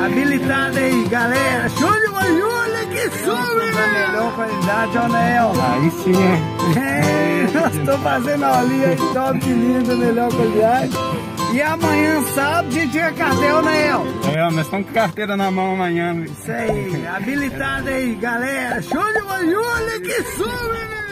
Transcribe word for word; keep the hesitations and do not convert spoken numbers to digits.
habilitado aí, galera. Show de bola, olha que som, né? Melhor qualidade, ó, Nel. Aí sim, é. É, nós estamos fazendo a aulinha aí, top de linda, melhor qualidade. E amanhã, sábado, a gente chega cartel, né, El? É, nós estamos com carteira na mão amanhã. Isso aí, habilitado aí, galera. Show de bola, olha que som, né?